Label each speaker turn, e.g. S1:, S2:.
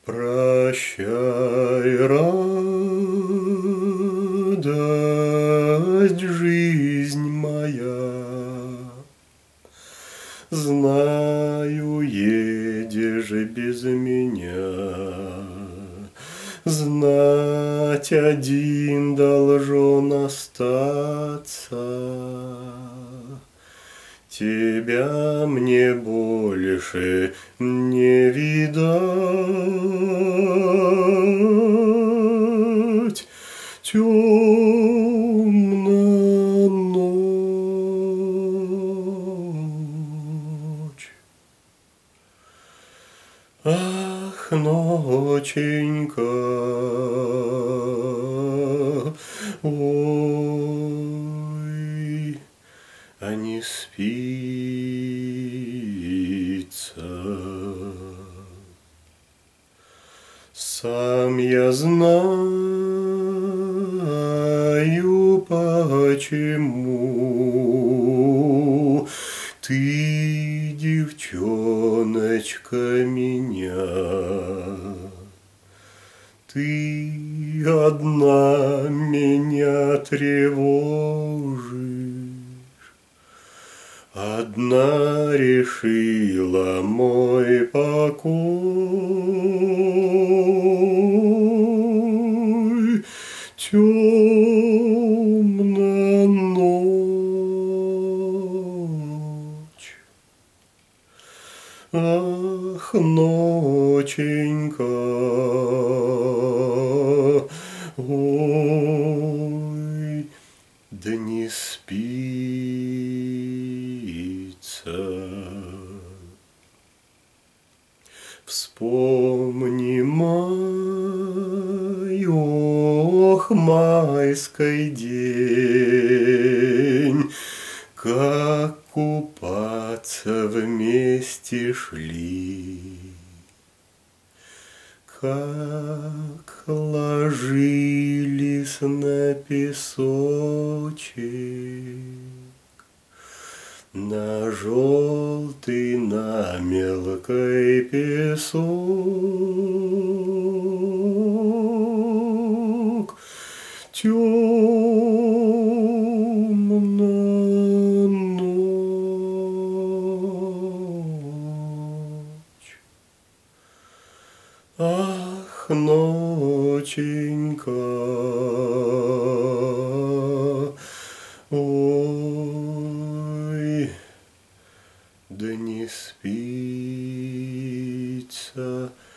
S1: Прощай, радость, жизнь моя. Знаю, едешь без меня, знать один должен остаться. Тебя мне больше не видать, темна ночь. Ах, ноченька, ой, а не спится. Сам я знаю, почему ты, девчоночка, меня. Ты одна меня тревожишь, одна решила мой покой. Темна ночь. Ах, ноченька, ой, да не спится. Вспомни май, ох, майский день, как купаться вместе шли, как ложились на песочек, на желтый, на мелкий песок. Темна ночь. Ах, ноченька, ой, да не спится.